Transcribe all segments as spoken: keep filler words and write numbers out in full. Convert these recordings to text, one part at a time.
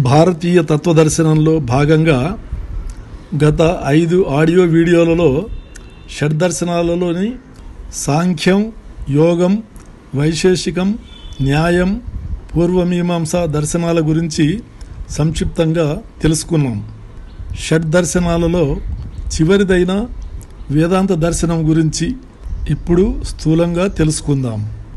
భారతీయ తత్వదర్శనంలో భాగంగా గత ఐదు ఆడియో వీడియోలలో షడ్దర్శనాలలోని సాంఖ్యం, యోగం, వైశేషికం, న్యాయం, పూర్వమీమాంస దర్శనాల గురించి సంక్షిప్తంగా తెలుసుకున్నాం. షడ్దర్శనాలలో చివరిదైన వేదాంత దర్శనం గురించి ఇప్పుడు స్థూలంగా తెలుసుకుందాం.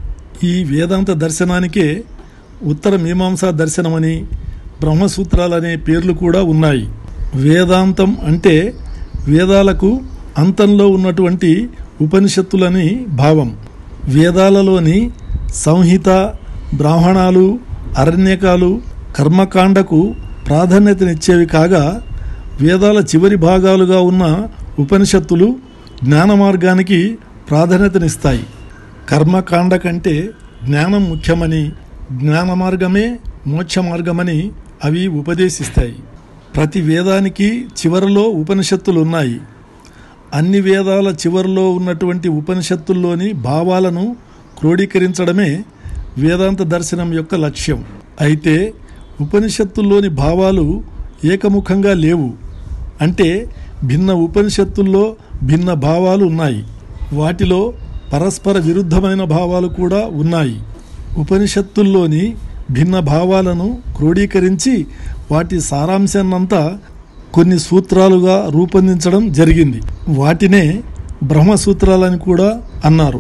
ఈ వేదాంత దర్శనానికే ఉత్తర మీమాంసా దర్శనమని, బ్రహ్మసూత్రాలనే పేర్లు కూడా ఉన్నాయి. వేదాంతం అంటే వేదాలకు అంతంలో ఉన్నటువంటి ఉపనిషత్తులని భావం. వేదాలలోని సంహిత, బ్రాహ్మణాలు, అరణ్యకాలు, కర్మకాండకు ప్రాధాన్యతనిచ్చేవి కాగా, వేదాల చివరి భాగాలుగా ఉన్న ఉపనిషత్తులు జ్ఞాన మార్గానికి ప్రాధాన్యతనిస్తాయి. కర్మకాండ కంటే జ్ఞానం ముఖ్యమని, జ్ఞాన మార్గమే మోక్ష మార్గమని అవి ఉపదేశిస్తాయి. ప్రతి వేదానికి చివరలో ఉపనిషత్తులు ఉన్నాయి. అన్ని వేదాల చివరిలో ఉన్నటువంటి ఉపనిషత్తుల్లోని భావాలను క్రోడీకరించడమే వేదాంత దర్శనం యొక్క లక్ష్యం. అయితే ఉపనిషత్తుల్లోని భావాలు ఏకముఖంగా లేవు. అంటే భిన్న ఉపనిషత్తుల్లో భిన్న భావాలు ఉన్నాయి. వాటిలో పరస్పర విరుద్ధమైన భావాలు కూడా ఉన్నాయి. ఉపనిషత్తుల్లోని భిన్న భావాలను క్రోడీకరించి వాటి సారాంశాన్నంతా కొన్ని సూత్రాలుగా రూపొందించడం జరిగింది. వాటినే బ్రహ్మసూత్రాలని కూడా అన్నారు.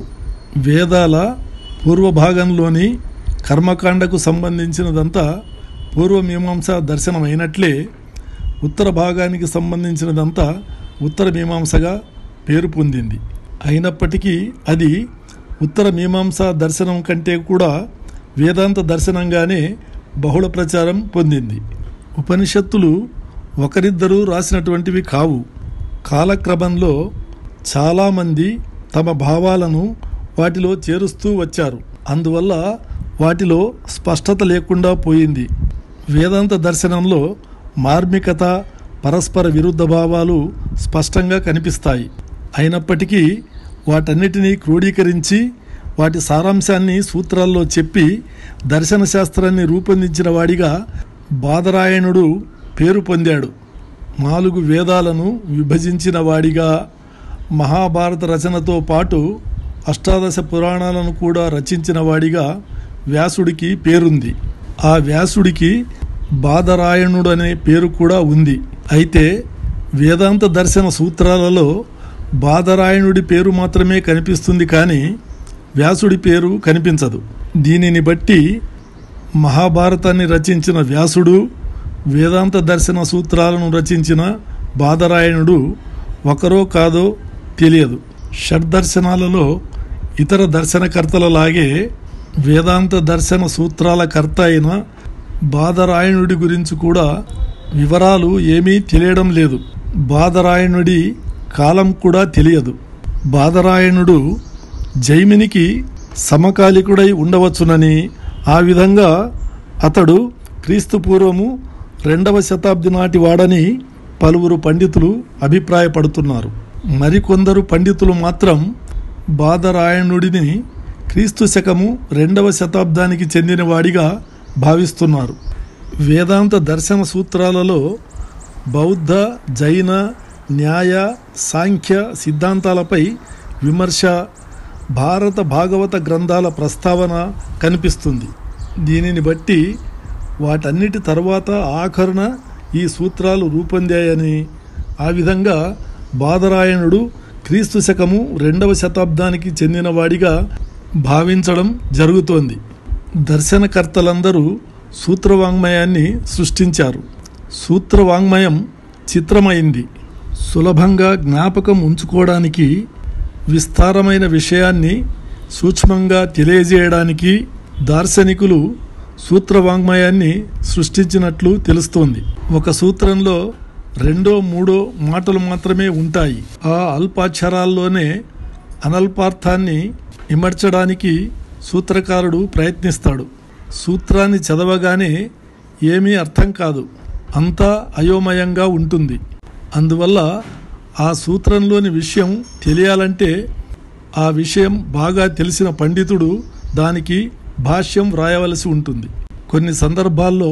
వేదాల పూర్వభాగంలోని కర్మకాండకు సంబంధించినదంతా పూర్వమీమాంసా దర్శనం అయినట్లే, ఉత్తర భాగానికి సంబంధించినదంతా ఉత్తర మీమాంసగా పేరు పొందింది. అయినప్పటికీ అది ఉత్తర మీమాంసా దర్శనం కంటే కూడా వేదాంత దర్శనంగానే బహుళ ప్రచారం పొందింది. ఉపనిషత్తులు ఒకరిద్దరూ రాసినటువంటివి కావు. కాలక్రమంలో చాలామంది తమ భావాలను వాటిలో చేరుస్తూ వచ్చారు. అందువల్ల వాటిలో స్పష్టత లేకుండా పోయింది. వేదాంత దర్శనంలో మార్మికత, పరస్పర విరుద్ధ భావాలు స్పష్టంగా కనిపిస్తాయి. అయినప్పటికీ వాటన్నిటినీ క్రోడీకరించి వాటి సారాంశాన్ని సూత్రాల్లో చెప్పి దర్శన శాస్త్రాన్ని రూపొందించిన వాడిగా బాదరాయణుడు పేరు పొందాడు. నాలుగు వేదాలను విభజించిన వాడిగా, మహాభారత రచనతో పాటు అష్టాదశ పురాణాలను కూడా రచించిన వాడిగా వ్యాసుడికి పేరుంది. ఆ వ్యాసుడికి బాదరాయణుడు అనే పేరు కూడా ఉంది. అయితే వేదాంత దర్శన సూత్రాలలో బాదరాయణుడి పేరు మాత్రమే కనిపిస్తుంది, కానీ వ్యాసుడి పేరు కనిపించదు. దీనిని బట్టి మహాభారతాన్ని రచించిన వ్యాసుడు, వేదాంత దర్శన సూత్రాలను రచించిన బాదరాయణుడు ఒకరో కాదో తెలియదు. షడ్దర్శనాలలో ఇతర దర్శనకర్తలలాగే వేదాంత దర్శన సూత్రాల కర్త అయిన బాదరాయణుడి గురించి కూడా వివరాలు ఏమీ తెలియడం లేదు. బాదరాయణుడి కాలం కూడా తెలియదు. బాదరాయణుడు జైమినికి సమకాలికుడై ఉండవచ్చునని, ఆ విధంగా అతడు క్రీస్తు పూర్వము రెండవ శతాబ్ది నాటి వాడని పలువురు పండితులు అభిప్రాయపడుతున్నారు. మరికొందరు పండితులు మాత్రం బాదరాయణుడిని క్రీస్తు శకము రెండవ శతాబ్దానికి చెందినవాడిగా భావిస్తున్నారు. వేదాంత దర్శన సూత్రాలలో బౌద్ధ, జైన, న్యాయ, సాంఖ్య సిద్ధాంతాలపై విమర్శ, భారత భాగవత గ్రంథాల ప్రస్తావన కనిపిస్తుంది. దీనిని బట్టి వాటన్నిటి తర్వాత ఆఖరున ఈ సూత్రాలు రూపొందాయని, ఆ విధంగా బాదరాయణుడు క్రీస్తు శకము రెండవ శతాబ్దానికి చెందినవాడిగా భావించడం జరుగుతోంది. దర్శనకర్తలందరూ సూత్రవాంగ్మయాన్ని సృష్టించారు. సూత్రవాంగ్మయం చిత్రమైంది. సులభంగా జ్ఞాపకం ఉంచుకోవడానికి, విస్తారమైన విషయాన్ని సూక్ష్మంగా తెలియజేయడానికి దార్శనికులు సూత్రవాంగ్మయాన్ని సృష్టించినట్లు తెలుస్తోంది. ఒక సూత్రంలో రెండో మూడో మాటలు మాత్రమే ఉంటాయి. ఆ అల్పాక్షరాల్లోనే అనల్పార్థాన్ని ఇమర్చడానికి సూత్రకారుడు ప్రయత్నిస్తాడు. సూత్రాన్ని చదవగానే ఏమీ అర్థం కాదు, అంతా అయోమయంగా ఉంటుంది. అందువల్ల ఆ సూత్రంలోని విషయం తెలియాలంటే ఆ విషయం బాగా తెలిసిన పండితుడు దానికి భాష్యం వ్రాయవలసి ఉంటుంది. కొన్ని సందర్భాల్లో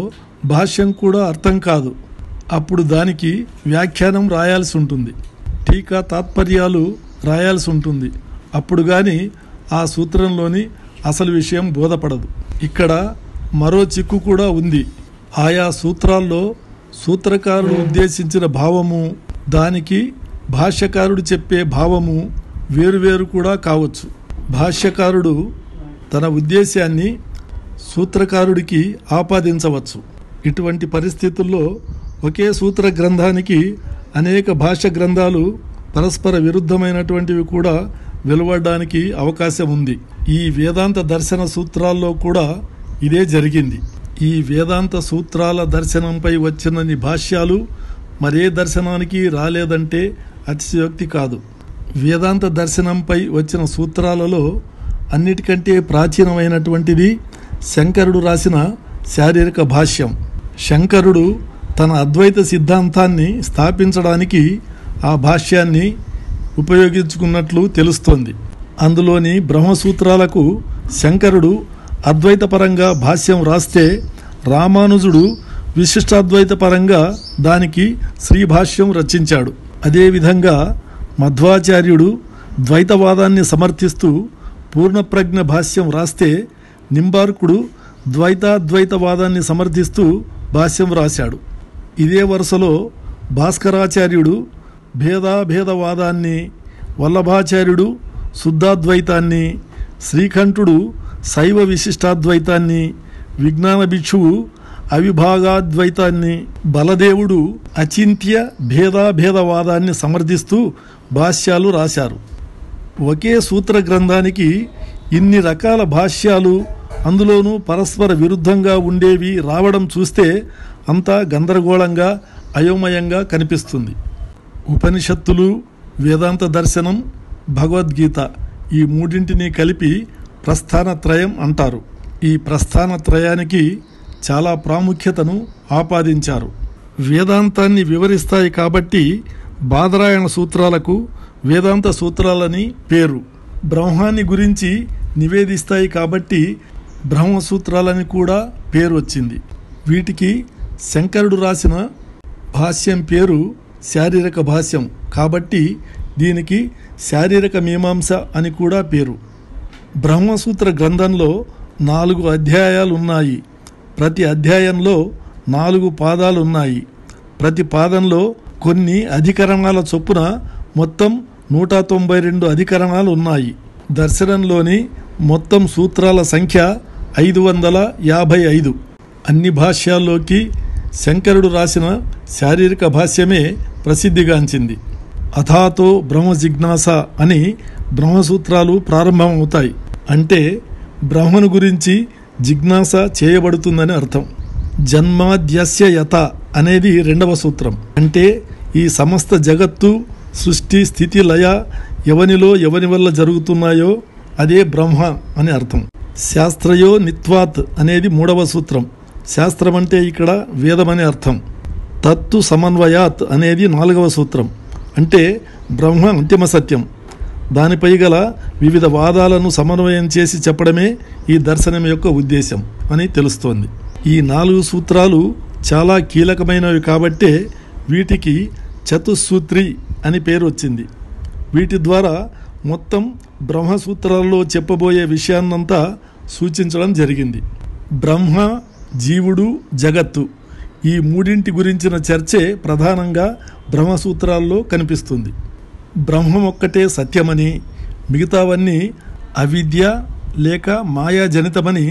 భాష్యం కూడా అర్థం కాదు. అప్పుడు దానికి వ్యాఖ్యానం రాయాల్సి ఉంటుంది, టీకా తాత్పర్యాలు రాయాల్సి ఉంటుంది. అప్పుడు కానీ ఆ సూత్రంలోని అసలు విషయం బోధపడదు. ఇక్కడ మరో చిక్కు కూడా ఉంది. ఆయా సూత్రాల్లో సూత్రకారుడు ఉద్దేశించిన భావము, దానికి భాష్యకారుడు చెప్పే భావము వేరువేరు కూడా కావచ్చు. భాష్యకారుడు తన ఉద్దేశాన్ని సూత్రకారుడికి ఆపాదించవచ్చు. ఇటువంటి పరిస్థితుల్లో ఒకే సూత్ర గ్రంథానికి అనేక భాష్య గ్రంథాలు పరస్పర విరుద్ధమైనటువంటివి కూడా వెలువడడానికి అవకాశం ఉంది. ఈ వేదాంత దర్శన సూత్రాల్లో కూడా ఇదే జరిగింది. ఈ వేదాంత సూత్రాల దర్శనంపై వచ్చినన్ని భాష్యాలు మరే దర్శనానికి రాలేదంటే అతిశయోక్తి కాదు. వేదాంత దర్శనంపై వచ్చిన సూత్రాలలో అన్నిటికంటే ప్రాచీనమైనటువంటిది శంకరుడు రాసిన శారీరక భాష్యం. శంకరుడు తన అద్వైత సిద్ధాంతాన్ని స్థాపించడానికి ఆ భాష్యాన్ని ఉపయోగించుకున్నట్లు తెలుస్తోంది. అందులోని బ్రహ్మసూత్రాలకు శంకరుడు అద్వైతపరంగా భాష్యం రాస్తే, రామానుజుడు విశిష్టాద్వైత పరంగా దానికి శ్రీభాష్యం రచించాడు. అదేవిధంగా మధ్వాచార్యుడు ద్వైతవాదాన్ని సమర్థిస్తూ పూర్ణప్రజ్ఞ భాష్యం రాస్తే, నింబార్కుడు ద్వైతాద్వైతవాదాన్ని సమర్థిస్తూ భాష్యం రాశాడు. ఇదే వరుసలో భాస్కరాచార్యుడు భేదాభేదవాదాన్ని, వల్లభాచార్యుడు శుద్ధాద్వైతాన్ని, శ్రీకంఠుడు శైవ విశిష్టాద్వైతాన్ని, విజ్ఞాన భిక్షువు అవిభాగాద్వైతాన్ని, బలదేవుడు అచింత్య భేదాభేదవాదాన్ని సమర్థిస్తూ భాష్యాలు రాశారు. ఒకే సూత్ర గ్రంథానికి ఇన్ని రకాల భాష్యాలు, అందులోనూ పరస్పర విరుద్ధంగా ఉండేవి రావడం చూస్తే అంతా గందరగోళంగా అయోమయంగా కనిపిస్తుంది. ఉపనిషత్తులు, వేదాంత దర్శనం, భగవద్గీత ఈ మూడింటిని కలిపి ప్రస్థానత్రయం అంటారు. ఈ ప్రస్థానత్రయానికి చాలా ప్రాముఖ్యతను ఆపాదించారు. వేదాంతాన్ని వివరిస్తాయి కాబట్టి బాదరాయణ సూత్రాలకు వేదాంత సూత్రాలని పేరు. బ్రహ్మాన్ని గురించి నివేదిస్తాయి కాబట్టి బ్రహ్మసూత్రాలని కూడా పేరు వచ్చింది. వీటికి శంకరుడు రాసిన భాష్యం పేరు శారీరక భాష్యం కాబట్టి దీనికి శారీరక మీమాంస అని కూడా పేరు. బ్రహ్మసూత్ర గ్రంథంలో నాలుగు అధ్యాయాలు ఉన్నాయి. ప్రతి అధ్యాయంలో నాలుగు పాదాలు ఉన్నాయి. ప్రతి పాదంలో కొన్ని అధికరణాల చొప్పున మొత్తం నూట తొంభై రెండు అధికరణాలు ఉన్నాయి. దర్శనంలోని మొత్తం సూత్రాల సంఖ్య ఐదు వందల యాభై ఐదు. అన్ని భాష్యాల్లోకి శంకరుడు రాసిన శారీరక భాష్యమే ప్రసిద్ధిగాంచింది. అథాతో బ్రహ్మ జిజ్ఞాస అని బ్రహ్మసూత్రాలు ప్రారంభమవుతాయి. అంటే బ్రహ్మను గురించి జిజ్ఞాస చేయబడుతుందని అర్థం. జన్మాద్యస్య యత అనేది రెండవ సూత్రం. అంటే ఈ సమస్త జగత్తు, సృష్టి, స్థితి, లయ ఎవనిలో ఎవని వల్ల జరుగుతున్నాయో అదే బ్రహ్మ అని అర్థం. శాస్త్రయో నిత్వాత్ అనేది మూడవ సూత్రం. శాస్త్రం అంటే ఇక్కడ వేదమని అర్థం. తత్తు సమన్వయాత్ అనేది నాలుగవ సూత్రం. అంటే బ్రహ్మ అంతిమ సత్యం. దానిపై గల వివిధ వాదాలను సమన్వయం చేసి చెప్పడమే ఈ దర్శనం యొక్క ఉద్దేశం అని తెలుస్తోంది. ఈ నాలుగు సూత్రాలు చాలా కీలకమైనవి కాబట్టే వీటికి చతుస్సూత్రి అని పేరు వచ్చింది. వీటి ద్వారా మొత్తం బ్రహ్మసూత్రాల్లో చెప్పబోయే విషయాన్నంతా సూచించడం జరిగింది. బ్రహ్మ, జీవుడు, జగత్తు ఈ మూడింటి గురించిన చర్చే ప్రధానంగా బ్రహ్మసూత్రాల్లో కనిపిస్తుంది. బ్రహ్మం ఒక్కటే సత్యమని, మిగతావన్నీ అవిద్య లేక మాయాజనితమని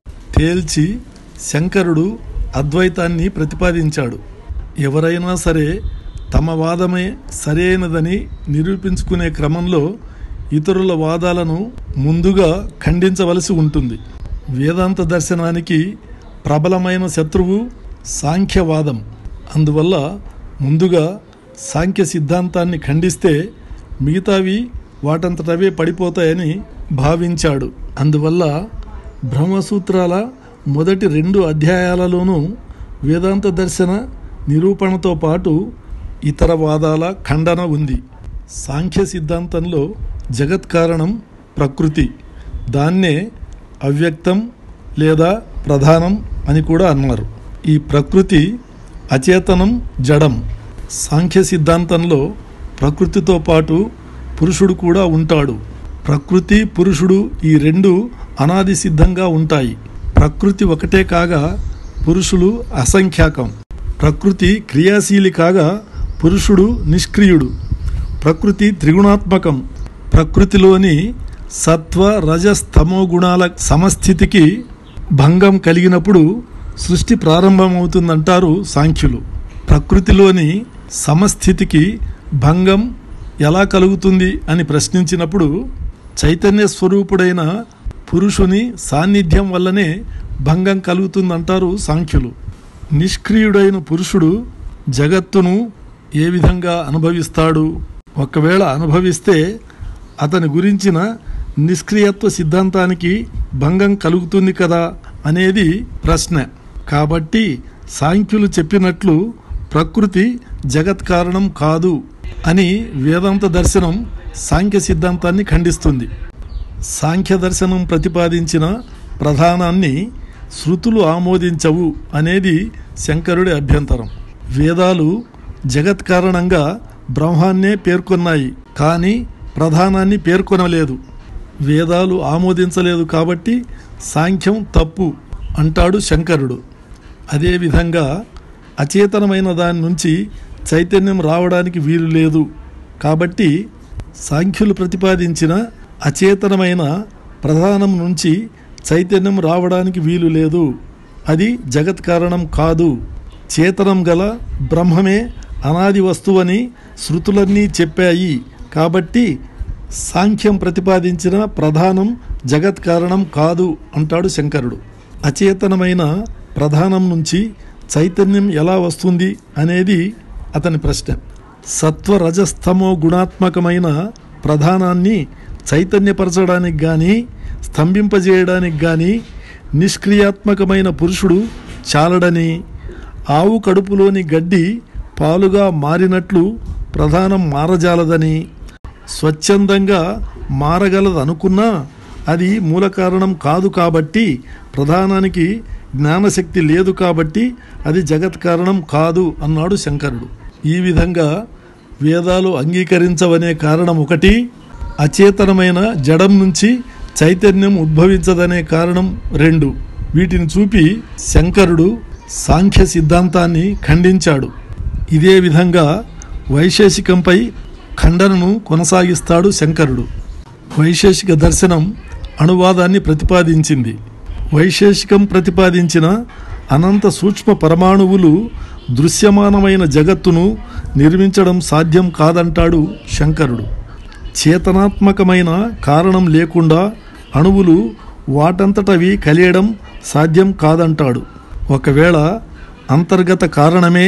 తేల్చి శంకరుడు అద్వైతాన్ని ప్రతిపాదించాడు. ఎవరైనా సరే తమ వాదమే సరైనదని నిరూపించుకునే క్రమంలో ఇతరుల వాదాలను ముందుగా ఖండించవలసి ఉంటుంది. వేదాంత దర్శనానికి ప్రబలమైన శత్రువు సాంఖ్యవాదం. అందువల్ల ముందుగా సాంఖ్య సిద్ధాంతాన్ని ఖండిస్తే మిగతావి వాటంతటవే పడిపోతాయని భావించాడు. అందువల్ల బ్రహ్మసూత్రాల మొదటి రెండు అధ్యాయాలలోనూ వేదాంత దర్శన నిరూపణతో పాటు ఇతర వాదాల ఖండన ఉంది. సాంఖ్య సిద్ధాంతంలో జగత్ కారణం ప్రకృతి, దాన్నే అవ్యక్తం లేదా ప్రధానం అని కూడా అన్నారు. ఈ ప్రకృతి అచేతనం, జడం. సాంఖ్య సిద్ధాంతంలో ప్రకృతితో పాటు పురుషుడు కూడా ఉంటాడు. ప్రకృతి, పురుషుడు ఈ రెండు అనాది సిద్ధంగా ఉంటాయి. ప్రకృతి ఒకటే కాగా పురుషులు అసంఖ్యాకం. ప్రకృతి క్రియాశీలి కాగా పురుషుడు నిష్క్రియుడు. ప్రకృతి త్రిగుణాత్మకం. ప్రకృతిలోని సత్వ, రజస్, తమో గుణాల సమస్థితికి భంగం కలిగినప్పుడు సృష్టి ప్రారంభమవుతుందంటారు సాంఖ్యులు. ప్రకృతిలోని సమస్థితికి భంగం ఎలా కలుగుతుంది అని ప్రశ్నించినప్పుడు చైతన్య స్వరూపుడైన పురుషుని సాన్నిధ్యం వల్లనే భంగం కలుగుతుందంటారు సాంఖ్యులు. నిష్క్రియుడైన పురుషుడు జగత్తును ఏ విధంగా అనుభవిస్తాడు? ఒకవేళ అనుభవిస్తే అతని గురించిన నిష్క్రియత్వ సిద్ధాంతానికి భంగం కలుగుతుంది కదా అనేది ప్రశ్న. కాబట్టి సాంఖ్యులు చెప్పినట్లు ప్రకృతి జగత్ కారణం కాదు అని వేదాంత దర్శనం సాంఖ్య సిద్ధాంతాన్ని ఖండిస్తుంది. సాంఖ్య దర్శనం ప్రతిపాదించిన ప్రధానాన్ని శృతులు ఆమోదించవు అనేది శంకరుడి అభ్యంతరం. వేదాలు జగత్ కారణంగా బ్రహ్మాన్నే పేర్కొన్నాయి, కానీ ప్రధానాన్ని పేర్కొనలేదు. వేదాలు ఆమోదించలేదు కాబట్టి సాంఖ్యం తప్పు అంటాడు శంకరుడు. అదేవిధంగా అచేతనమైన దాని నుంచి చైతన్యం రావడానికి వీలు లేదు కాబట్టి సాంఖ్యులు ప్రతిపాదించిన అచేతనమైన ప్రధానం నుంచి చైతన్యం రావడానికి వీలు లేదు. అది జగత్ కారణం కాదు. చేతనం గల బ్రహ్మమే అనాది వస్తువని శృతులన్నీ చెప్పాయి కాబట్టి సాంఖ్యం ప్రతిపాదించిన ప్రధానం జగత్ కారణం కాదు అంటాడు శంకరుడు. అచేతనమైన ప్రధానం నుంచి చైతన్యం ఎలా వస్తుంది అనేది అతని ప్రశ్న. సత్వ, రజస్తమో గుణాత్మకమైన ప్రధానాన్ని చైతన్యపరచడానికి కానీ స్తంభింపజేయడానికి కానీ నిష్క్రియాత్మకమైన పురుషుడు చాలడని, ఆవు కడుపులోని గడ్డి పాలుగా మారినట్లు ప్రధానం మారజాలదని, స్వచ్ఛందంగా మారగలదనుకున్నా అది మూల కారణం కాదు కాబట్టి ప్రధానానికి జ్ఞానశక్తి లేదు కాబట్టి అది జగత్ కారణం కాదు అన్నాడు శంకరుడు. ఈ విధంగా వేదాలు అంగీకరించవనే కారణం ఒకటి, అచేతనమైన జడం నుంచి చైతన్యం ఉద్భవించదనే కారణం రెండు. వీటిని చూపి శంకరుడు సాంఖ్య సిద్ధాంతాన్ని ఖండించాడు. ఇదే విధంగా వైశేషికంపై ఖండనను కొనసాగిస్తాడు శంకరుడు. వైశేషిక దర్శనం అణువాదాన్ని ప్రతిపాదించింది. వైశేషికం ప్రతిపాదించిన అనంత సూక్ష్మ పరమాణువులు దృశ్యమానమైన జగత్తును నిర్మించడం సాధ్యం కాదంటాడు శంకరుడు. చేతనాత్మకమైన కారణం లేకుండా అణువులు వాటంతటవి కలియడం సాధ్యం కాదంటాడు. ఒకవేళ అంతర్గత కారణమే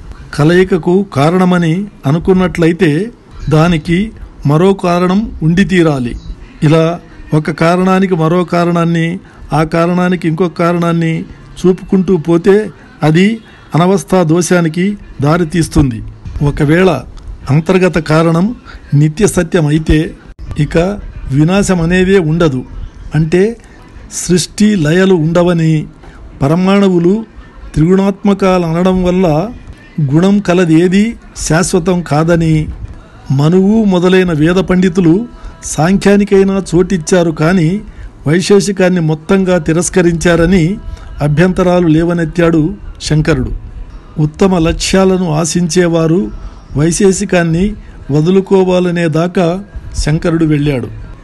కలయికకు కారణమని అనుకున్నట్లయితే దానికి మరో కారణం ఉండి తీరాలి. ఇలా ఒక కారణానికి మరో కారణాన్ని, ఆ కారణానికి ఇంకొక కారణాన్ని చూపుకుంటూ పోతే అది అనవస్థా దోషానికి దారితీస్తుంది. ఒకవేళ అంతర్గత కారణం నిత్య సత్యం అయితే ఇక వినాశం అనేదే ఉండదు. అంటే సృష్టి లయలు ఉండవని, పరమాణువులు త్రిగుణాత్మకాలు అనడం వల్ల గుణం కలది ఏది శాశ్వతం కాదని, మనువు మొదలైన వేద పండితులు సాంఖ్యానికైనా చోటిచ్చారు కానీ వైశేషికాన్ని మొత్తంగా తిరస్కరించారని అభ్యంతరాలు లేవనెత్తాడు శంకరుడు. ఉత్తమ లక్ష్యాలను ఆశించేవారు వైశేషికాన్ని వదులుకోవాలనే దాకా శంకరుడు వెళ్ళాడు.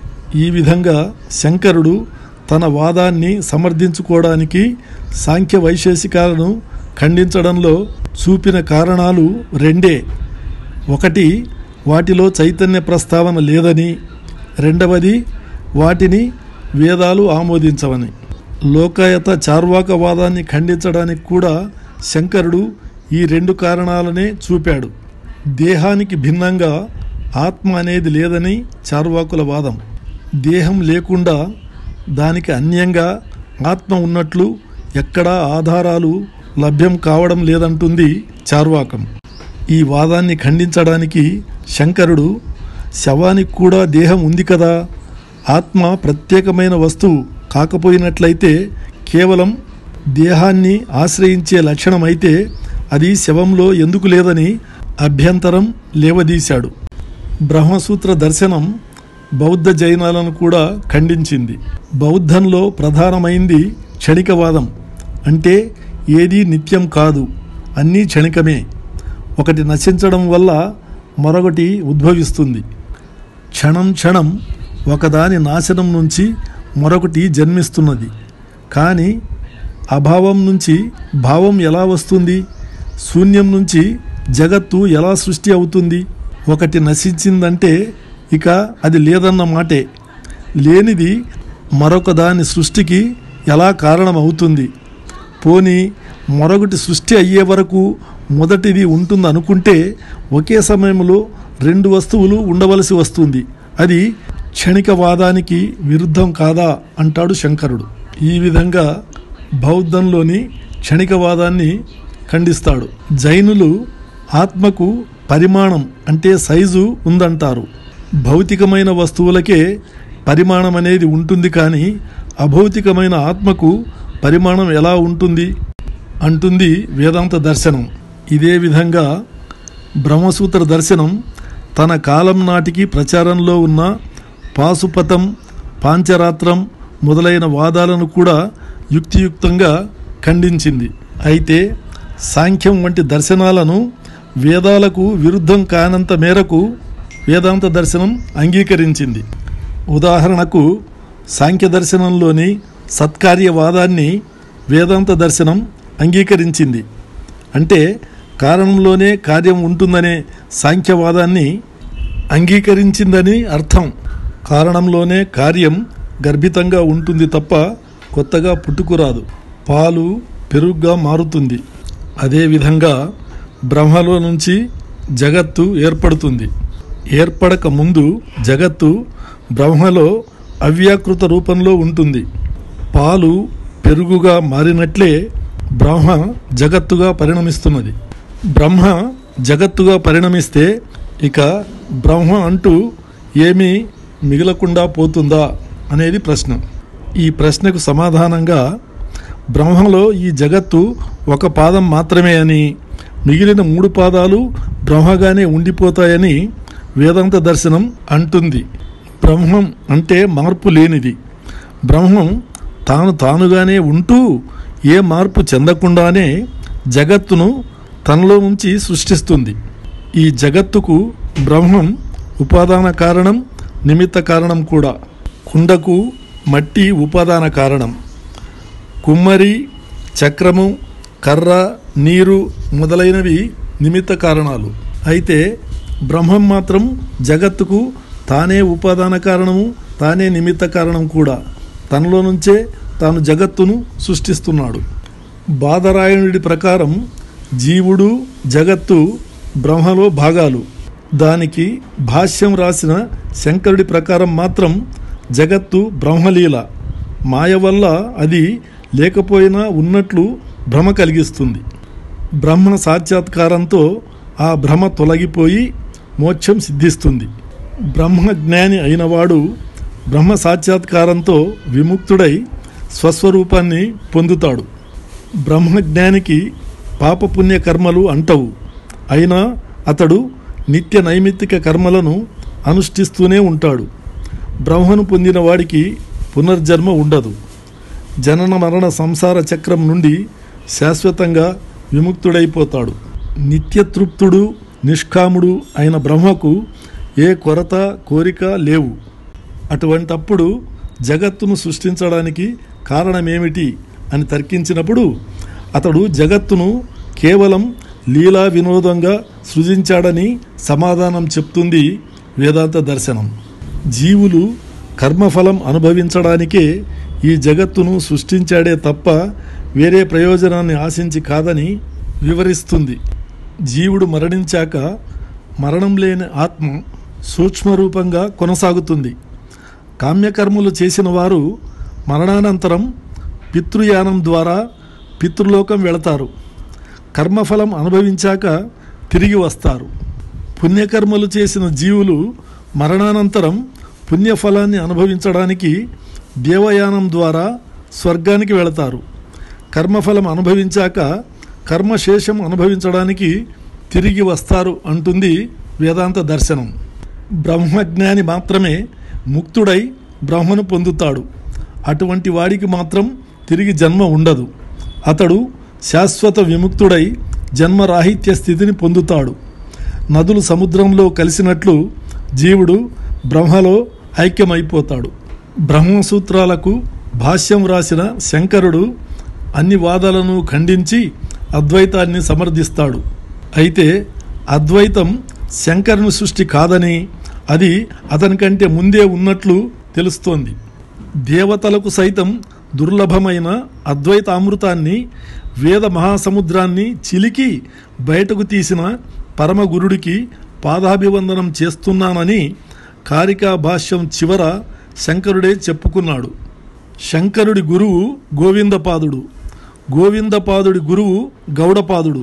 ఈ విధంగా శంకరుడు తన వాదాన్ని సమర్థించుకోవడానికి సాంఖ్య వైశేషికాలను ఖండించడంలో చూపిన కారణాలు రెండే. ఒకటి, వాటిలో చైతన్య ప్రస్తావన లేదని. రెండవది, వాటిని వేదాలు ఆమోదించవని. లోకాయత చార్వాకవాదాన్ని ఖండించడానికి కూడా శంకరుడు ఈ రెండు కారణాలనే చూపాడు. దేహానికి భిన్నంగా ఆత్మ అనేది లేదని చార్వాకుల వాదం. దేహం లేకుండా దానికి అన్యంగా ఆత్మ ఉన్నట్లు ఎక్కడా ఆధారాలు లభ్యం కావడం లేదంటుంది చార్వాకం. ఈ వాదాన్ని ఖండించడానికి శంకరుడు శవానికి కూడా దేహం ఉంది కదా, ఆత్మ ప్రత్యేకమైన వస్తువు కాకపోయినట్లయితే కేవలం దేహాన్ని ఆశ్రయించే లక్షణమైతే అది శవంలో ఎందుకు లేదని అభ్యంతరం లేవదీశాడు. బ్రహ్మసూత్ర దర్శనం బౌద్ధ జైనాలను కూడా ఖండించింది. బౌద్ధంలో ప్రధానమైంది క్షణికవాదం. అంటే ఏదీ నిత్యం కాదు, అన్నీ క్షణికమే. ఒకటి నశించడం వల్ల మరొకటి ఉద్భవిస్తుంది. క్షణం క్షణం ఒకదాని నాశనం నుంచి మరొకటి జన్మిస్తున్నది. కానీ అభావం నుంచి భావం ఎలా వస్తుంది? శూన్యం నుంచి జగత్తు ఎలా సృష్టి అవుతుంది? ఒకటి నశించిందంటే ఇక అది లేదన్న మాటే. లేనిది మరొక దాని సృష్టికి ఎలా కారణమవుతుంది? పోనీ మరొకటి సృష్టి అయ్యే వరకు మొదటిది ఉంటుంది అనుకుంటే ఒకే సమయంలో రెండు వస్తువులు ఉండవలసి వస్తుంది. అది క్షణికవాదానికి విరుద్ధం కాదా అంటాడు శంకరుడు. ఈ విధంగా బౌద్ధంలోని క్షణికవాదాన్ని ఖండిస్తాడు. జైనులు ఆత్మకు పరిమాణం అంటే సైజు ఉందంటారు. భౌతికమైన వస్తువులకే పరిమాణం అనేది ఉంటుంది, కానీ అభౌతికమైన ఆత్మకు పరిమాణం ఎలా ఉంటుంది అంటుంది వేదాంత దర్శనం. ఇదే విధంగా బ్రహ్మసూత్ర దర్శనం తన కాలం నాటికి ప్రచారంలో ఉన్న పాశుపతం, పాంచరాత్రం మొదలైన వాదాలను కూడా యుక్తియుక్తంగా ఖండించింది. అయితే సాంఖ్యం వంటి దర్శనాలను వేదాలకు విరుద్ధం కానంత మేరకు వేదాంత దర్శనం అంగీకరించింది. ఉదాహరణకు సాంఖ్య దర్శనంలోని సత్కార్యవాదాన్ని వేదాంత దర్శనం అంగీకరించింది. అంటే కారణంలోనే కార్యం ఉంటుందనే సాంఖ్యవాదాన్ని అంగీకరించిందని అర్థం. కారణంలోనే కార్యం గర్భితంగా ఉంటుంది తప్ప కొత్తగా పుట్టుకురాదు. పాలు పెరుగుగా మారుతుంది. అదేవిధంగా బ్రహ్మలో నుంచి జగత్తు ఏర్పడుతుంది. ఏర్పడక ముందు జగత్తు బ్రహ్మలో అవ్యాకృత రూపంలో ఉంటుంది. పాలు పెరుగుగా మారినట్లే బ్రహ్మ జగత్తుగా పరిణమిస్తున్నది. బ్రహ్మ జగత్తుగా పరిణమిస్తే ఇక బ్రహ్మ అంటూ ఏమీ మిగలకుండా పోతుందా అనేది ప్రశ్న. ఈ ప్రశ్నకు సమాధానంగా బ్రహ్మలో ఈ జగత్తు ఒక పాదం మాత్రమే అని, మిగిలిన మూడు పాదాలు బ్రహ్మగానే ఉండిపోతాయని వేదాంత దర్శనం అంటుంది. బ్రహ్మం అంటే మార్పు లేనిది. బ్రహ్మం తాను తానుగానే ఉంటూ ఏ మార్పు చెందకుండానే జగత్తును తనలో నుంచి సృష్టిస్తుంది. ఈ జగత్తుకు బ్రహ్మం ఉపాదాన కారణం, నిమిత్త కారణం కూడా. కుండకు మట్టి ఉపాదాన కారణం. కుమ్మరి, చక్రము, కర్ర, నీరు మొదలైనవి నిమిత్త కారణాలు. అయితే బ్రహ్మం మాత్రం జగత్తుకు తానే ఉపాదాన కారణము, తానే నిమిత్త కారణం కూడా. తనలో నుంచే తాను జగత్తును సృష్టిస్తున్నాడు. బాదరాయణుడి ప్రకారం జీవుడు, జగత్తు బ్రహ్మలో భాగాలు. దానికి భాష్యం రాసిన శంకరుడి ప్రకారం మాత్రం జగత్తు బ్రహ్మలీల. మాయ వల్ల అది లేకపోయినా ఉన్నట్లు భ్రమ కలిగిస్తుంది. బ్రహ్మ సాక్షాత్కారంతో ఆ భ్రమ తొలగిపోయి మోక్షం సిద్ధిస్తుంది. బ్రహ్మజ్ఞాని అయినవాడు బ్రహ్మ సాక్షాత్కారంతో విముక్తుడై స్వస్వరూపాన్ని పొందుతాడు. బ్రహ్మజ్ఞానికి పాపపుణ్య కర్మలు అంటవు. అయినా అతడు నిత్య నైమిత్తిక కర్మలను అనుష్ఠిస్తూనే ఉంటాడు. బ్రహ్మను పొందిన వాడికి పునర్జన్మ ఉండదు. జనన మరణ సంసార చక్రం నుండి శాశ్వతంగా విముక్తుడైపోతాడు. నిత్యతృప్తుడు, నిష్కాముడు అయిన బ్రహ్మకు ఏ కొరత, కోరిక లేవు. అటువంటప్పుడు జగత్తును సృష్టించడానికి కారణమేమిటి అని తర్కించినప్పుడు అతడు జగత్తును కేవలం లీలా వినోదంగా సృజించాడని సమాధానం చెప్తుంది వేదాంత దర్శనం. జీవులు కర్మఫలం అనుభవించడానికే ఈ జగత్తును సృష్టించాడే తప్ప వేరే ప్రయోజనాన్ని ఆశించి కాదని వివరిస్తుంది. జీవుడు మరణించాక మరణం లేని ఆత్మ సూక్ష్మరూపంగా కొనసాగుతుంది. కామ్యకర్మలు చేసిన వారు మరణానంతరం పితృయానం ద్వారా పితృలోకం వెళతారు. కర్మఫలం అనుభవించాక తిరిగి వస్తారు. పుణ్యకర్మలు చేసిన జీవులు మరణానంతరం పుణ్యఫలాన్ని అనుభవించడానికి దేవయానం ద్వారా స్వర్గానికి వెళతారు. కర్మఫలం అనుభవించాక కర్మశేషం అనుభవించడానికి తిరిగి వస్తారు అంటుంది వేదాంత దర్శనం. బ్రహ్మజ్ఞాని మాత్రమే ముక్తుడై బ్రహ్మను పొందుతాడు. అటువంటి వాడికి మాత్రం తిరిగి జన్మ ఉండదు. అతడు శాశ్వత విముక్తుడై జన్మరాహిత్య స్థితిని పొందుతాడు. నదులు సముద్రంలో కలిసినట్లు జీవుడు బ్రహ్మలో ఐక్యమైపోతాడు. బ్రహ్మసూత్రాలకు భాష్యం రాసిన శంకరుడు అన్ని వాదాలను ఖండించి అద్వైతాన్ని సమర్థిస్తాడు. అయితే అద్వైతం శంకరుని సృష్టి కాదని, అది అతని కంటే ముందే ఉన్నట్లు తెలుస్తోంది. దేవతలకు సైతం దుర్లభమైన అద్వైతామృతాన్ని, వేద మహాసముద్రాన్ని చిలికి బయటకు తీసిన పరమగురుడికి పాదాభివందనం చేస్తున్నానని కారికా భాష్యం చివర శంకరుడే చెప్పుకున్నాడు. శంకరుడి గురువు గోవిందపాదుడు, గోవిందపాదుడి గురువు గౌడపాదుడు.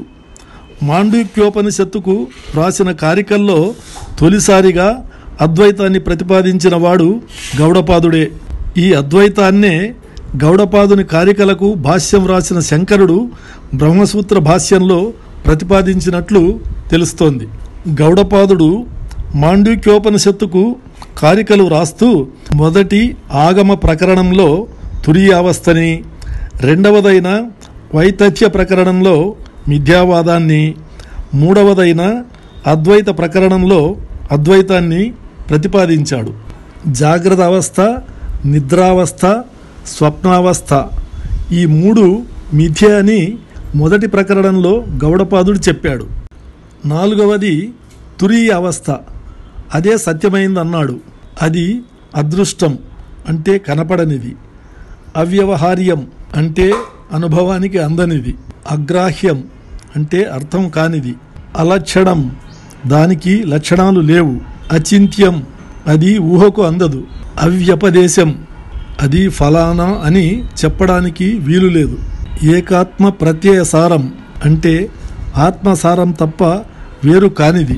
మాండూక్యోపనిషత్తుకు రాసిన కారికల్లో తొలిసారిగా అద్వైతాన్ని ప్రతిపాదించిన వాడు గౌడపాదుడే. ఈ అద్వైతాన్నే గౌడపాదుని కారికలకు భాష్యం రాసిన శంకరుడు బ్రహ్మసూత్ర భాష్యంలో ప్రతిపాదించినట్లు తెలుస్తోంది. గౌడపాదుడు మాండూక్యోపనిషత్తుకు కారికలు రాస్తూ మొదటి ఆగమ ప్రకరణంలో తురీయావస్థని, రెండవదైన వైతథ్య ప్రకరణంలో మిథ్యావాదాన్ని, మూడవదైన అద్వైత ప్రకరణంలో అద్వైతాన్ని ప్రతిపాదించాడు. జాగ్రత్త అవస్థ, నిద్రావస్థ, స్వప్నావస్థ ఈ మూడు మిథ్య అని మొదటి ప్రకరణంలో గౌడపాదుడు చెప్పాడు. నాలుగవది తురీయ అవస్థ, అదే సత్యమైందన్నాడు. అది అదృష్టం అంటే కనపడనిది, అవ్యవహార్యం అంటే అనుభవానికి అందనిది, అగ్రాహ్యం అంటే అర్థం కానిది, అలక్షణం దానికి లక్షణాలు లేవు, అచింత్యం అది ఊహకు అందదు, అవ్యపదేశం అది ఫలానా అని చెప్పడానికి వీలు లేదు, ఏకాత్మ ప్రత్యయసారం అంటే ఆత్మసారం తప్ప వేరు కానిది,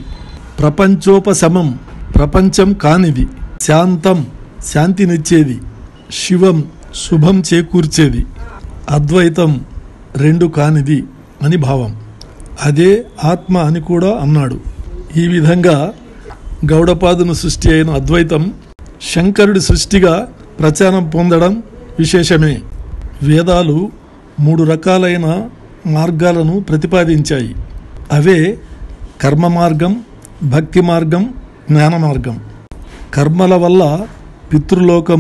ప్రపంచోపశమం ప్రపంచం కానిది, శాంతం శాంతినిచ్చేది, శివం శుభం చేకూర్చేది, అద్వైతం రెండు కానిది అని భావం. అదే ఆత్మ అని కూడా అన్నాడు. ఈ విధంగా గౌడపాదును సృష్టి అయిన అద్వైతం శంకరుడి సృష్టిగా ప్రచారం పొందడం విశేషమే. వేదాలు మూడు రకాలైన మార్గాలను ప్రతిపాదించాయి. అవే కర్మ మార్గం, భక్తి మార్గం, జ్ఞాన మార్గం. కర్మల వల్ల పితృలోకం,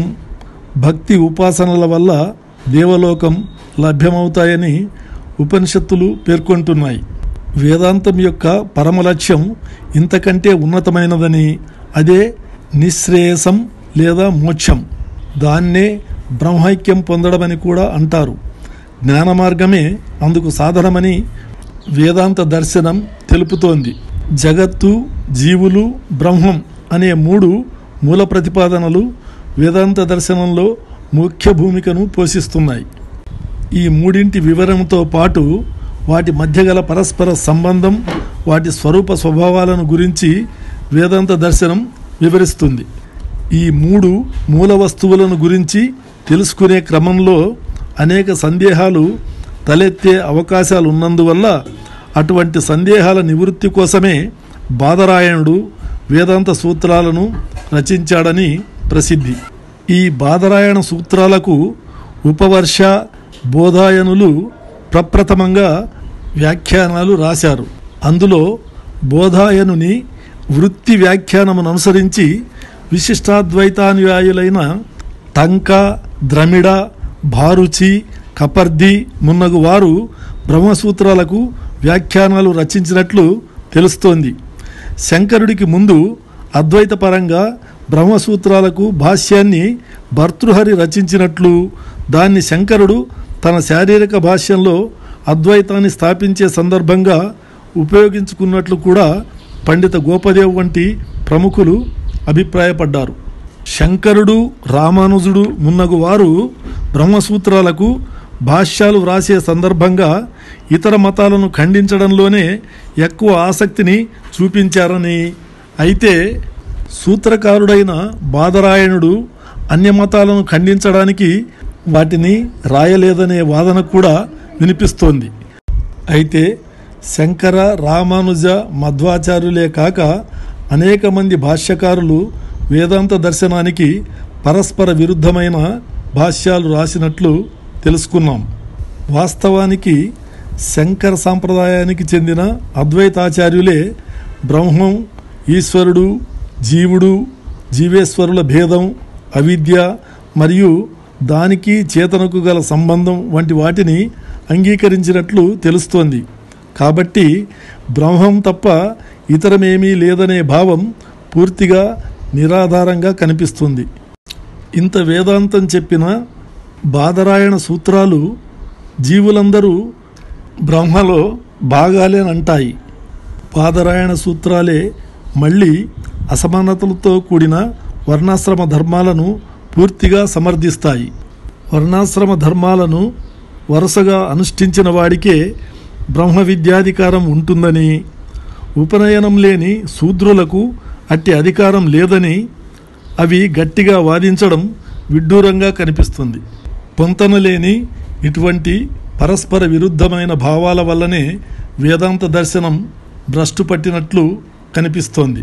భక్తి ఉపాసనల వల్ల దేవలోకం లభ్యమవుతాయని ఉపనిషత్తులు పేర్కొంటున్నాయి. వేదాంతం యొక్క పరమలక్ష్యం ఇంతకంటే ఉన్నతమైనదని, అదే నిశ్రేయసం లేదా మోక్షం. దాన్నే బ్రహ్మైక్యం పొందడమని కూడా అంటారు. జ్ఞాన మార్గమే అందుకు సాధనమని వేదాంత దర్శనం తెలుపుతోంది. జగత్తు, జీవులు, బ్రహ్మం అనే మూడు మూల ప్రతిపాదనలు వేదాంత దర్శనంలో ముఖ్య భూమికను పోషిస్తున్నాయి. ఈ మూడింటి వివరణతో పాటు వాటి మధ్య గల పరస్పర సంబంధం, వాటి స్వరూప స్వభావాలను గురించి వేదాంత దర్శనం వివరిస్తుంది. ఈ మూడు మూల వస్తువులను గురించి తెలుసుకునే క్రమంలో అనేక సందేహాలు తలెత్తే అవకాశాలు ఉన్నందువల్ల అటువంటి సందేహాల నివృత్తి కోసమే బాదరాయణుడు వేదాంత సూత్రాలను రచించాడని ప్రసిద్ధి. ఈ బాదరాయణ సూత్రాలకు ఉపవర్ష, బోధాయనులు ప్రప్రథమంగా వ్యాఖ్యానాలు రాశారు. అందులో బోధాయనుని వృత్తి వ్యాఖ్యానమును అనుసరించి విశిష్టాద్వైతానుయాయులైన టంక, ద్రమిడ, భారుచి, కపర్ది మున్నగు వారు బ్రహ్మసూత్రాలకు వ్యాఖ్యానాలు రచించినట్లు తెలుస్తోంది. శంకరుడికి ముందు అద్వైత పరంగా బ్రహ్మసూత్రాలకు భాష్యాన్ని భర్తృహరి రచించినట్లు, దాన్ని శంకరుడు తన శారీరక భాష్యంలో అద్వైతాన్ని స్థాపించే సందర్భంగా ఉపయోగించుకున్నట్లు కూడా పండిత గోపదేవ్ వంటి ప్రముఖులు అభిప్రాయపడ్డారు. శంకరుడు, రామానుజుడు మున్నగు వారు బ్రహ్మసూత్రాలకు భాష్యాలు వ్రాసే సందర్భంగా ఇతర మతాలను ఖండించడంలోనే ఎక్కువ ఆసక్తిని చూపించారని, అయితే సూత్రకారుడైన బాదరాయణుడు అన్య మతాలను ఖండించడానికి వాటిని రాయలేదనే వాదన కూడా వినిపిస్తోంది. అయితే శంకర, రామానుజ, మధ్వాచార్యులే కాక అనేక మంది భాష్యకారులు వేదాంత దర్శనానికి పరస్పర విరుద్ధమైన భాష్యాలు రాసినట్లు తెలుసుకున్నాం. వాస్తవానికి శంకర సాంప్రదాయానికి చెందిన అద్వైతాచార్యులే బ్రహ్మం, ఈశ్వరుడు, జీవుడు, జీవేశ్వరుల భేదం, అవిద్య మరియు దానికి చేతనకు గల సంబంధం వంటి వాటిని అంగీకరించినట్లు తెలుస్తోంది. కాబట్టి బ్రహ్మం తప్ప ఇతరమేమీ లేదనే భావం పూర్తిగా నిరాధారంగా కనిపిస్తుంది. ఇంత వేదాంతం చెప్పిన బాదరాయణ సూత్రాలు జీవులందరూ బ్రహ్మలో భాగాలేనంటాయి. బాదరాయణ సూత్రాలే మళ్ళీ అసమానతలతో కూడిన వర్ణాశ్రమ ధర్మాలను పూర్తిగా సమర్థిస్తాయి. వర్ణాశ్రమ ధర్మాలను వరుసగా అనుష్ఠించిన వాడికే బ్రహ్మ విద్యాధికారం ఉంటుందని, ఉపనయనం లేని శూద్రులకు అట్టి అధికారం లేదని అవి గట్టిగా వాదించడం విడ్డూరంగా కనిపిస్తుంది. పొంతనలేని ఇటువంటి పరస్పర విరుద్ధమైన భావాల వల్లనే వేదాంత దర్శనం భ్రష్టు పట్టినట్లు కనిపిస్తోంది.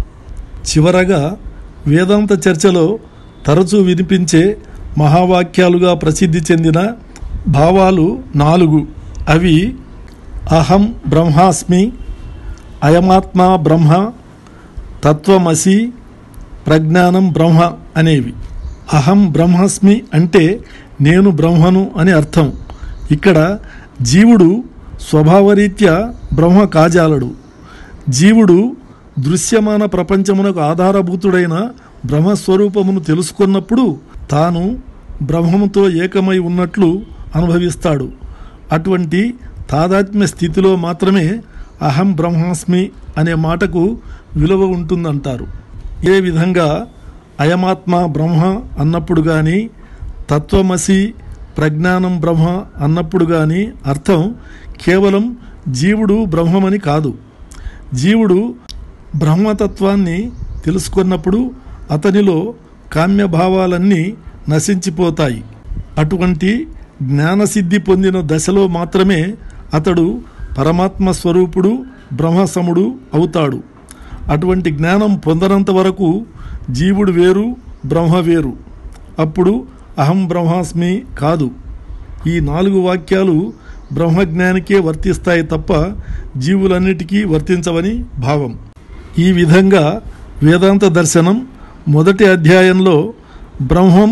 చివరగా వేదాంత చర్చలో తరచూ వినిపించే మహావాక్యాలుగా ప్రసిద్ధి చెందిన భావాలు నాలుగు. అవి అహం బ్రహ్మాస్మి, అయమాత్మా బ్రహ్మ, తత్వమసి, ప్రజ్ఞానం బ్రహ్మ అనేవి. అహం బ్రహ్మాస్మి అంటే నేను బ్రహ్మను అని అర్థం. ఇక్కడ జీవుడు స్వభావరీత్యా బ్రహ్మ కాజాలడు. జీవుడు దృశ్యమాన ప్రపంచమునకు ఆధారభూతుడైన బ్రహ్మస్వరూపమును తెలుసుకున్నప్పుడు తాను బ్రహ్మముతో ఏకమై ఉన్నట్లు అనుభవిస్తాడు. అటువంటి తాదాత్మ్య స్థితిలో మాత్రమే అహం బ్రహ్మాస్మి అనే మాటకు విలువ ఉంటుందంటారు. ఏ విధంగా అయమాత్మ బ్రహ్మ అన్నప్పుడు కానీ, తత్వమసి ప్రజ్ఞానం బ్రహ్మ అన్నప్పుడు కానీ అర్థం కేవలం జీవుడు బ్రహ్మమని కాదు. జీవుడు బ్రహ్మతత్వాన్ని తెలుసుకున్నప్పుడు అతనిలో కామ్యభావాలన్నీ నశించిపోతాయి. అటువంటి జ్ఞానసిద్ధి పొందిన దశలో మాత్రమే అతడు పరమాత్మ స్వరూపుడు, బ్రహ్మసముడు అవుతాడు. అటువంటి జ్ఞానం పొందనంత వరకు జీవుడు వేరు, బ్రహ్మ వేరు. అప్పుడు అహం బ్రహ్మాస్మి కాదు. ఈ నాలుగు వాక్యాలు బ్రహ్మజ్ఞానికే వర్తిస్తాయి తప్ప జీవులన్నిటికీ వర్తించవని భావం. ఈ విధంగా వేదాంత దర్శనం మొదటి అధ్యాయంలో బ్రహ్మం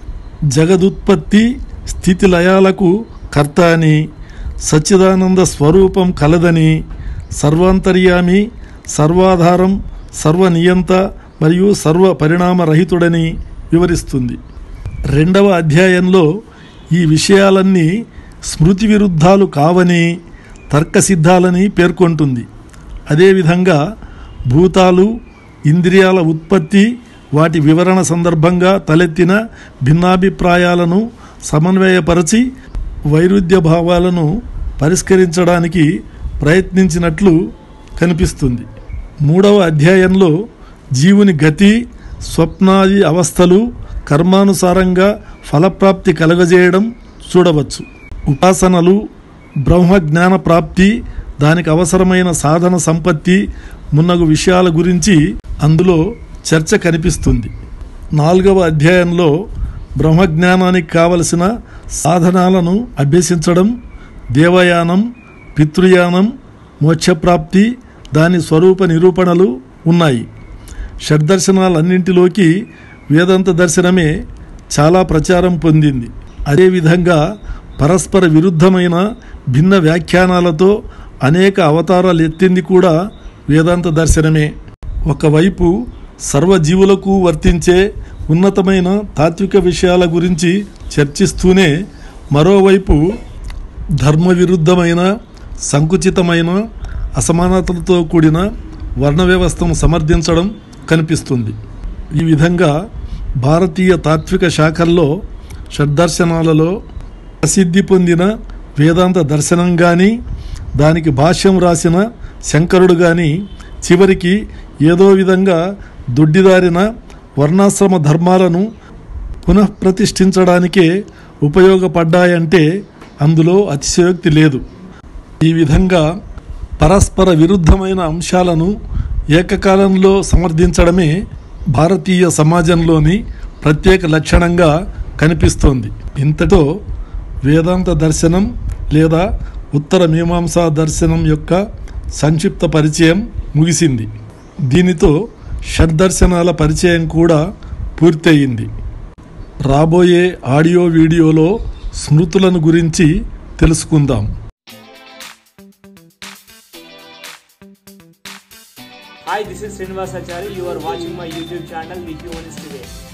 జగదుత్పత్తి స్థితి లయాలకు కర్త అని, సచ్చిదానంద స్వరూపం కలదని, సర్వాంతర్యామి, సర్వాధారం, సర్వనియంత మరియు సర్వ పరిణామరహితుడని వివరిస్తుంది. రెండవ అధ్యాయంలో ఈ విషయాలన్నీ స్మృతి విరుద్ధాలు కావని, తర్కసిద్ధాలని పేర్కొంటుంది. అదేవిధంగా భూతాలు, ఇంద్రియాల ఉత్పత్తి, వాటి వివరణ సందర్భంగా తలెత్తిన భిన్నాభిప్రాయాలను సమన్వయపరచి వైరుధ్య భావాలను పరిష్కరించడానికి ప్రయత్నించినట్లు కనిపిస్తుంది. మూడవ అధ్యాయంలో జీవుని గతి, స్వప్నాది అవస్థలు కర్మానుసారంగా ఫలప్రాప్తి కలగజేయడం చూడవచ్చు. ఉపాసనలు, బ్రహ్మజ్ఞాన ప్రాప్తి, దానికి అవసరమైన సాధన సంపత్తి మున్నగు విషయాల గురించి అందులో చర్చ కనిపిస్తుంది. నాలుగవ అధ్యాయంలో బ్రహ్మజ్ఞానానికి కావలసిన సాధనాలను అభ్యసించడం, దేవయానం, పితృయానం, మోక్షప్రాప్తి, దాని స్వరూప నిరూపణలు ఉన్నాయి. షడ్దర్శనాలన్నింటిలోకి వేదాంత దర్శనమే చాలా ప్రచారం పొందింది. అదేవిధంగా పరస్పర విరుద్ధమైన భిన్న వ్యాఖ్యానాలతో అనేక అవతారాలు ఎత్తింది కూడా వేదాంత దర్శనమే. ఒకవైపు సర్వజీవులకు వర్తించే ఉన్నతమైన తాత్విక విషయాల గురించి చర్చిస్తూనే మరోవైపు ధర్మ విరుద్ధమైన, సంకుచితమైన, అసమానతలతో కూడిన వర్ణ వ్యవస్థను సమర్థించడం కనిపిస్తుంది. ఈ విధంగా భారతీయ తాత్విక శాఖల్లో షడ్దర్శనాలలో ప్రసిద్ధి పొందిన వేదాంత దర్శనం కానీ, దానికి భాష్యం రాసిన శంకరుడు కానీ చివరికి ఏదో విధంగా దొడ్డిదారిన వర్ణాశ్రమ ధర్మాలను పునఃప్రతిష్ఠించడానికే ఉపయోగపడ్డాయంటే అందులో అతిశయోక్తి లేదు. ఈ విధంగా పరస్పర విరుద్ధమైన అంశాలను ఏకకాలంలో సమర్థించడమే భారతీయ సమాజంలోని ప్రత్యేక లక్షణంగా కనిపిస్తోంది. ఇంతతో వేదాంత దర్శనం లేదా ఉత్తర మీమాంసా దర్శనం యొక్క సంక్షిప్త పరిచయం ముగిసింది. దీనితో షడ్దర్శనాల పరిచయం కూడా పూర్తయింది. రాబోయే ఆడియో వీడియోలో స్మృతులను గురించి తెలుసుకుందాం. Hi, this is Srinivasachari. You are watching my YouTube channel, Vikyumanis Today.